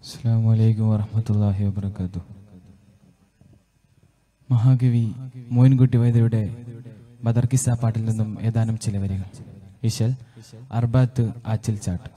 അസ്സലാമു അലൈക്കും വറഹ്മത്തുള്ളാഹി വബറകാതുഹു. മഹാകവി മോയിൻകുട്ടി വൈദ്യരുടെ ബദർ കിസ്സ പാട്ടിൽ നിന്നും ഏതാനും ചില വരികൾ. ഇശൽ അർബാത്ത് ആച്ചിൽ ചാട്ട്.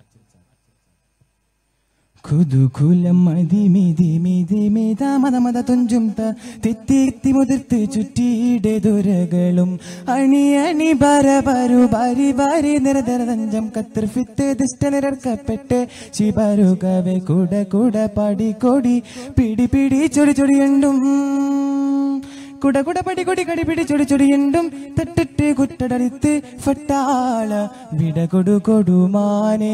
കുതുകുലം മതിമിതിമിതിമിതമതമത തുഞ്ചും തിത്തി മുതിർത്ത് ചുറ്റിയുടെ ദുരകളും അണി അണി ബരബരു ബരി ബരി നിരതരതഞ്ചം കത്തിർഫിത്ത് ദിഷ്ടനിരർക്കപ്പെട്ട് ശിബരുകവെ കുട കുട പടി കൊടി പിടി പിടി ചൊടി ചൊടിയുണ്ടും കുട കുട പടി കൊടി കടി പിടി ചൊടി ചൊടിയുണ്ടും തട്ടിട്ട് കുട്ടടടുത്ത് ഫട്ടാള വിടകൊടു കൊടുമാനേ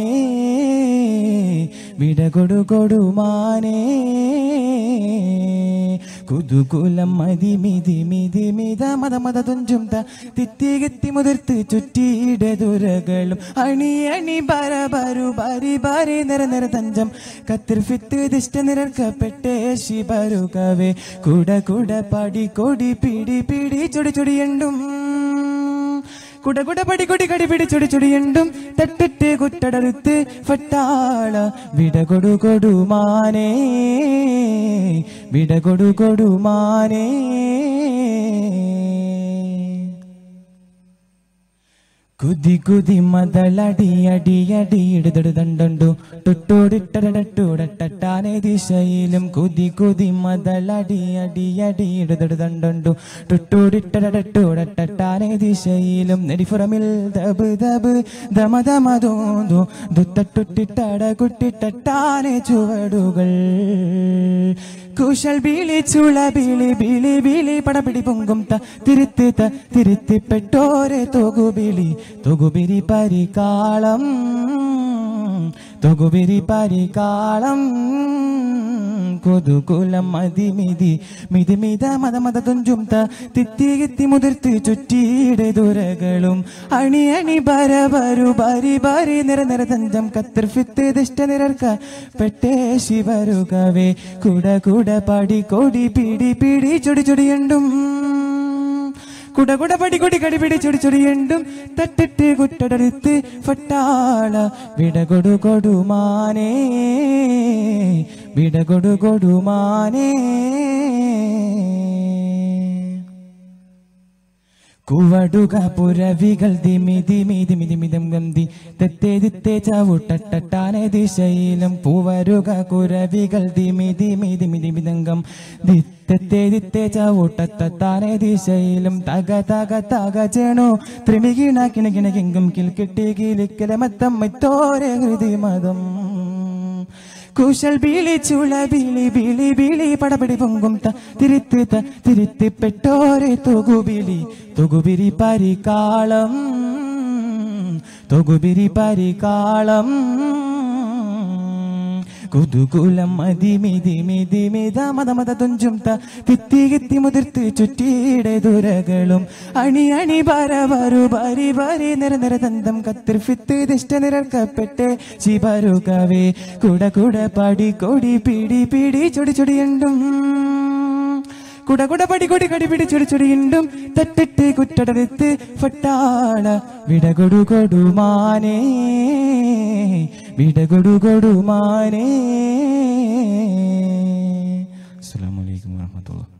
വിടകൊടു കൊടുമാനേ കുതുകുലം മതിമിതിമിതിമിത മതമത തുഞ്ചും തിത്തി മുതിർത്ത് ചുറ്റിയുടെ ദുരകളും അണി അണി ബരബരു ബരി ബരി നിര തഞ്ചം കത്തിർഫിത്ത് ദിഷ്ട നിരർക്കപ്പെട്ടേ ശിബരുകവേ കുട കുട പടി കൊടി പിടി പിടി ചൊടി ചൊടിയുണ്ടും കുട കുട പടി കൊടി കടി പിടി ചൊടി ചൊടിയുണ്ടും തട്ടിട്ട് കുട്ടടടുത്ത് ഫട്ടാള വിടകൊടു കൊടുമാനേ വിടകൊടു കൊടുമാനേ കുതി കുതി മതളടി അടി അടി ഇടുതടുതണ്ടു ടുട്ടോടിട്ടടട്ടൂടട്ടാനെ ദിശയിലും കുതി കുതി മതളടി അടി അടി ഇടുതടുതണ്ടു ടുട്ടോടിട്ടടട്ടൂടട്ടാനെ ദിശയിലും നെടിഫുറമിൽ ദബ് ദബ് ദമ ദമ ദോന്തു ദുത്തട്ടുട്ടിട്ടട കുട്ടിട്ടാനെ ചുവടുകൾ കുശൽ ബീളി ചുള ബീളി ബീളി ബീളി പടപിടി പൊങ്കും തിരുത്തിപ്പെട്ടോരെ തൊകുബിളി തൊകുബിരി പരികാളം തൊകുബിരി പരികാളം കൊതുകുലം മതിമിതി മിതിമിത മതമത തുഞ്ചും തിത്തി മുതിർത്ത് ചുറ്റിയുടെ ദുരകളും അണി അണി ബരബരു ബരി ബരി നിര തഞ്ചം കത്തിർഫിത്ത് ദിഷ്ട നിരർക്ക പെട്ടേ ശിവരുകവേ കുട കുട പടി കൊടി പിടി പിടി ചൊടി ചൊടിയുണ്ടും കുട കുട പടി കൊടി കടി പിടി ചൊടി ചൊടിയുണ്ടും തട്ടിട്ട് കുട്ടടടുത്ത് ഫട്ടാള വിടകൊടു കൊടുമാനേ വിടകൊടു കൊടുമാനേ കുവടുക പുരവികൾ ദിമി ദിമി ദിമി ദിമിതം ഗന്ധി തെത്തേ ദിത്തേ ചാവുട്ടട്ടാനെ ദിശയിലും പൂവരുക കുരവികൾ ദിമി ദിമി ദിമി ദിമിതങ്കം ദിത്തേ ദിത്തേ ചാവുട്ടത്താനെ ദിശയിലും തക തക തക ചേണു ത്രിമികിണ കിണകിണകിങ്കും കിൽക്കിട്ടി കിലിക്കലമത്തം മത്തോരെ ഹൃദിമതം കുശൽ ബീളി ചുള ബീളി ബീളി ബീളി പടപടി പൊങ്കും തിരുത്തിപ്പെട്ടോരെ തൊകുബിളി തൊകുബിരി പരികാളം തൊകുബിരി പരികാളം കുതുകുലം മതിമിതിമിതിമിത മതമത തുഞ്ചും തിത്തി മുതിർത്ത് ചുറ്റിയുടെ ദുരകളും അണി അണി ബരബരു ബരി ബരി നിര തന്തം കത്തിർഫിത്ത് ദിഷ്ട നിരർക്കപ്പെട്ടേ ശിബരുകവേ കുട കുട പടി കൊടി പിടി പിടി ചൊടി ചൊടിയുണ്ടും കുട കുട പടി കൊടി കടി പിടി ചൊടി ചൊടിയുണ്ടും തട്ടിട്ട് കുട്ടടടുത്ത് ഫട്ടാള വിടകൊടു കൊടുമാനേ വിടകൊടു കൊടുമാനേ. അസ്സലാമു അലൈക്കും വറഹ്മത്തുള്ളാഹി.